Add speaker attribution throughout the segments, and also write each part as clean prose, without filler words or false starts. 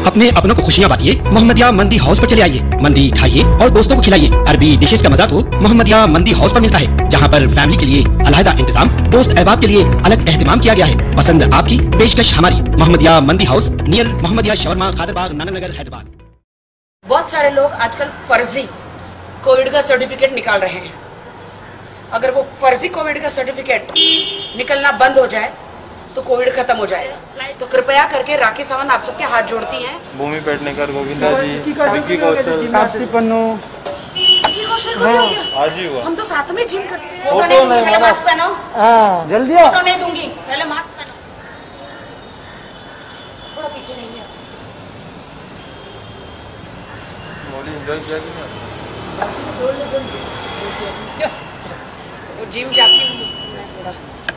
Speaker 1: अपने अपनों को खुशियाँ बांटिए, मोहम्मदिया मंदी हाउस पर चले आइए। मंदी खाइए और दोस्तों को खिलाइए। अरबी डिशेस का मजा तो मोहम्मदिया मंदी हाउस पर मिलता है, जहाँ पर फैमिली के लिए अलहदा इंतजाम, दोस्त अहबाब के लिए अलग एहतमाम किया गया है। पसंद आपकी, पेशकश हमारी। Mohammadia Mandi house near Mohammadia shawarma, Khadarbagh, Nananagar, Hyderabad.
Speaker 2: बहुत सारे लोग आजकल फर्जी कोविड का सर्टिफिकेट निकाल रहे हैं। अगर वो फर्जी कोविड का सर्टिफिकेट निकलना बंद हो जाए तो कोविड खत्म हो जाएगा। तो कृपया करके राखी सावंत आप सबके हाथ जोड़ती हैं।
Speaker 3: भूमि पेडनेकर, गोविंदा जी, विक्की कौशल, आज ही हुआ।
Speaker 2: हम तो साथ में जिम करते हैं। फोटो नहीं दूंगी, पहले मास्क पहनो।
Speaker 4: जल्दी
Speaker 2: फोटो नहीं दूंगी, पहले मास्क पहनो। थोड़ा पीछे नहीं है।
Speaker 3: एंजॉय किया कि नहीं?
Speaker 2: वो जिम जाती हूँ मैं थोड़ा,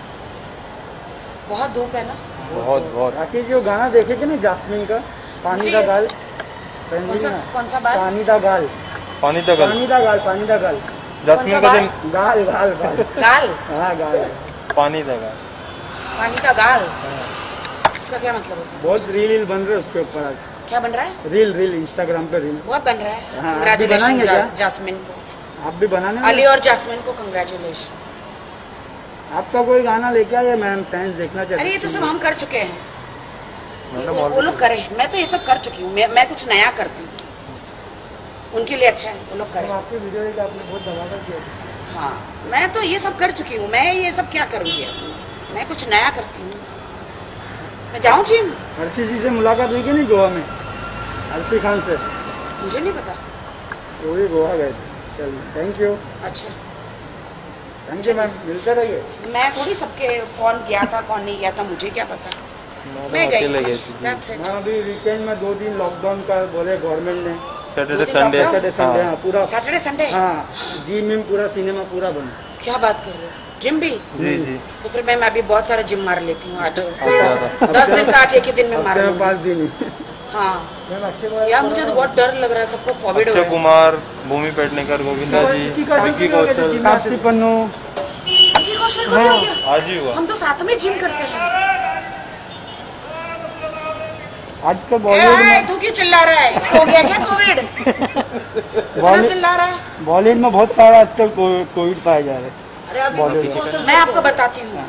Speaker 2: बहुत धूप है ना।
Speaker 3: बहुत
Speaker 4: राकेश जो गाना देखे थे ना जास्मिन का, पानी दा गाल।
Speaker 2: कौन सा बात?
Speaker 4: पानी दा गाल।
Speaker 3: पानी दा गाल। जास्मिन का दिन
Speaker 4: गाल।
Speaker 2: गाल।
Speaker 4: हाँ गाल।
Speaker 3: पानी दा गाल।
Speaker 2: पानी का गाल। इसका क्या मतलब होता है?
Speaker 4: बहुत रील बन रहे उसके ऊपर आज।
Speaker 2: क्या बन रहा है?
Speaker 4: रील इंस्टाग्राम पे रील
Speaker 2: बहुत बन रहा है।
Speaker 4: हाँ,
Speaker 2: कंग्रेचुलेशन जास्मिन को।
Speaker 4: आप भी बनाने
Speaker 2: अली और जास्मिन को कंग्रेचुलेशन।
Speaker 4: आपका कोई गाना लेके आए, मैम फैंस देखना चाहते हैं।
Speaker 2: अरे ये तो सब हम कर चुके हैं, वो लोग करें। मैं तो ये सब कर चुकी हूँ। मैं कुछ नया करती हूँ, उनके लिए अच्छा है, वो लोग करें।
Speaker 4: आपकी वीडियो देख आपने बहुत धमाका किया।
Speaker 2: हाँ, मैं तो ये सब कर चुकी हूँ। मैं ये सब क्या करूँगी? मैं कुछ नया करती हूँ। मैं जाऊँ जिम।
Speaker 4: हर्षी जी से मुलाकात हुई कि नहीं गोवा में? हर्षी खान से?
Speaker 2: मुझे नहीं पता,
Speaker 4: वो भी गोवा गए थे। चलिए, थैंक यू।
Speaker 2: अच्छा,
Speaker 4: थैंक यू मैम, मिलते रहिए।
Speaker 2: मैं थोड़ी सबके कौन गया था कौन नहीं गया था मुझे क्या पता। मैं गई थी। That's it।
Speaker 4: हाँ, अभी वीकेंड में 2 दिन लॉकडाउन का बोले गवर्नमेंट ने।
Speaker 3: सैटरडे संडे
Speaker 4: पूरा
Speaker 2: सैटरडे संडे।
Speaker 4: हाँ, जिम पूरा, सिनेमा पूरा बंद।
Speaker 2: क्या बात कर रहे हो? जिम भी?
Speaker 3: जी।
Speaker 2: तो फिर मैं अभी बहुत सारे जिम मार लेती हूँ आज। 10 दिन का आज एक ही दिन में मार लूँगी।
Speaker 4: 5 दिन।
Speaker 2: हाँ यार, मुझे तो बहुत डर लग रहा है। सबको कोविड हो
Speaker 3: अक्षय कुमार, भूमि पेडनेकर, गोविंदा जी, विक्की कौशल,
Speaker 4: तापसी पन्नू।
Speaker 2: विक्की कौशल को भी हो गया?
Speaker 3: आज ही हुआ।
Speaker 2: हम तो साथ में जिम करते हैं।
Speaker 4: आजकल बॉलीवुड में
Speaker 2: तू क्यों चिल्ला रहा है? इसको हो गया क्या कोविड? इतना चिल्ला रहा है।
Speaker 4: बॉलीवुड में बहुत सारा आजकल कोविड पाया जा रहा है।
Speaker 2: मैं आपको बताती हूँ,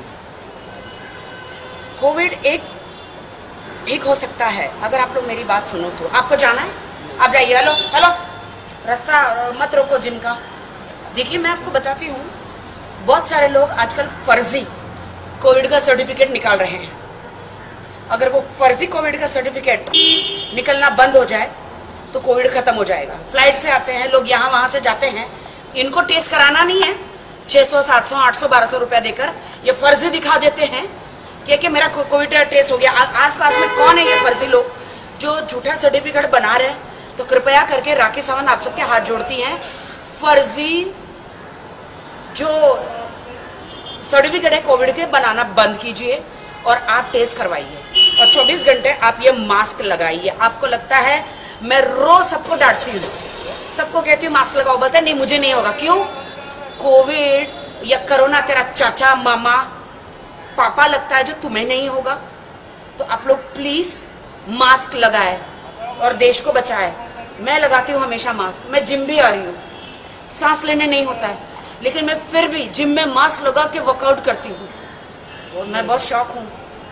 Speaker 2: कोविड एक ठीक हो सकता है अगर आप लोग मेरी बात सुनो तो। आपको जाना है, आप जाइए। हेलो हेलो, रास्ता मत रोको जिम का। देखिए, मैं आपको बताती हूँ, बहुत सारे लोग आजकल फर्जी कोविड का सर्टिफिकेट निकाल रहे हैं। अगर वो फर्जी कोविड का सर्टिफिकेट निकलना बंद हो जाए तो कोविड खत्म हो जाएगा। फ्लाइट से आते हैं लोग, यहाँ वहाँ से जाते हैं, इनको टेस्ट कराना नहीं है। 600, 700, 800, 1200 रुपया देकर ये फर्जी दिखा देते हैं कि मेरा कोविड टेस्ट हो गया। आस पास में कौन है ये फर्जी लोग जो झूठा सर्टिफिकेट बना रहे हैं? तो कृपया करके राखी सावंत आप सबके हाथ जोड़ती हैं। फर्जी जो सर्टिफिकेट है कोविड के, बनाना बंद कीजिए और आप टेस्ट करवाइए और 24 घंटे आप ये मास्क लगाइए। आपको लगता है मैं रोज सबको डांटती हूँ, सबको कहती हूँ मास्क लगाओ, बोलते नहीं मुझे नहीं होगा। क्यों? कोविड या कोरोना तेरा चाचा मामा पापा लगता है जो तुम्हें नहीं होगा। तो आप लोग प्लीज मास्क लगाए और देश को बचाए। मैं लगाती हूँ हमेशा मास्क। मैं जिम भी आ रही हूँ, सांस लेने नहीं होता है, लेकिन मैं फिर भी जिम में मास्क लगा के वर्कआउट करती हूँ। और मैं बहुत शौक हूँ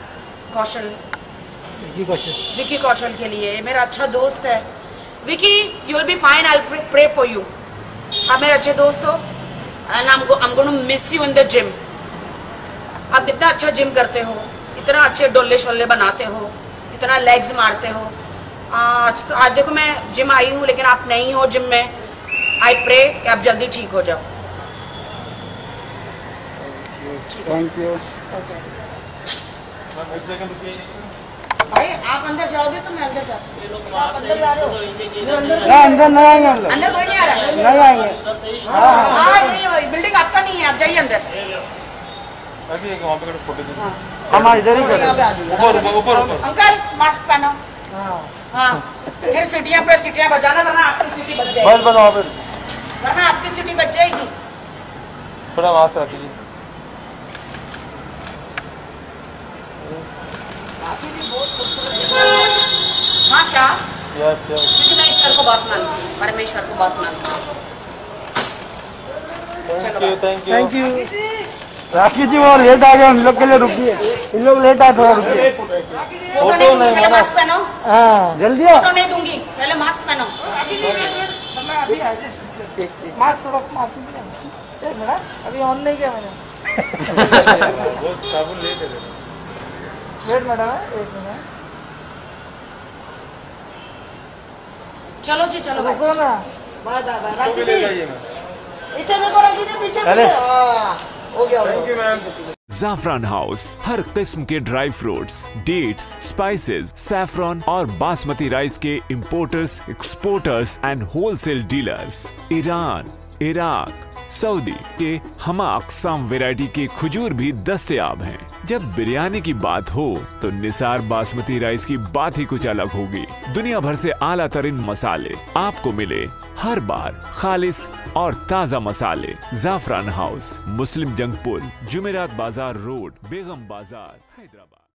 Speaker 2: विकी कौशल के लिए। मेरा अच्छा दोस्त है Vicky. You will be fine, I will pray for you. आप मेरे अच्छे दोस्त हो and I am going to miss you in the gym. आप इतना अच्छा जिम करते हो, इतना अच्छे डोले शोले बनाते हो, इतना लेग्स मारते हो। आज देखो मैं जिम आई हूँ लेकिन आप नहीं हो जिम में। आई प्रे कि आप जल्दी ठीक हो जाओ।
Speaker 4: Thank you.
Speaker 2: भाई आप अंदर जाओगे तो मैं अंदर जाती हूँ। आप अंदर जा रहे हो?
Speaker 4: अंदर नहीं आएंगे हम लोग।
Speaker 2: अंदर कोई नहीं आ रहा है?
Speaker 4: नहीं आएंगे।
Speaker 2: हाँ ये बिल्डिंग आपका नहीं है, आप जाइए अंदर।
Speaker 3: वहाँ पे फोटो खींचो।
Speaker 4: हम इधर ही
Speaker 3: ऊपर
Speaker 2: अंकल मास्क पहनो। हाँ फिर सीटियाँ पे सीटियाँ बजाना, वरना आपकी सीटी बच जाएगी।
Speaker 4: बस वहाँ पे,
Speaker 2: वरना आपकी सीटी बच जाएगी।
Speaker 3: थोड़ा मास्क रखिए।
Speaker 2: हाँ क्योंकि मैं ईश्वर को बहुत मानती हूँ, परमेश्वर को बहुत मानती हूँ।
Speaker 4: Thank you. राखी जी वो लेट आ गया, हम लोग के लिए रुकिए, इन लोग लेट आए, थोड़ा रुकिए।
Speaker 2: फोटो नहीं दूंगी, पहले मास्क पहनो।
Speaker 4: हाँ जल्दी आओ।
Speaker 2: फोटो नहीं दूंगी, पहले मास्क पहनो।
Speaker 4: मास्क थोड़ा मास्क एक मिनट, अभी ऑन नहीं किया मैंने। वेट मैडम, एक मिनट।
Speaker 2: चलो जी, चलो भाई।
Speaker 4: रुको ना।
Speaker 5: राखी जी पीछे देखो, राखी जी पीछे देखो। हाँ, हो गया।
Speaker 6: ज़ाफ़रान हाउस हर किस्म के dry fruits, dates, spices, saffron और बासमती राइस के importers, exporters and wholesale dealers. Iran, Iraq, Saudi के हमा अक़साम वैरायटी के खजूर भी दस्तयाब हैं। जब बिरयानी की बात हो तो निसार बासमती राइस की बात ही कुछ अलग होगी। दुनिया भर से आला तरीन मसाले आपको मिले हर बार, खालिस और ताज़ा मसाले। ज़ाफ़रान हाउस, मुस्लिम जंग पुल, जुमेरात बाजार रोड, बेगम बाजार, हैदराबाद।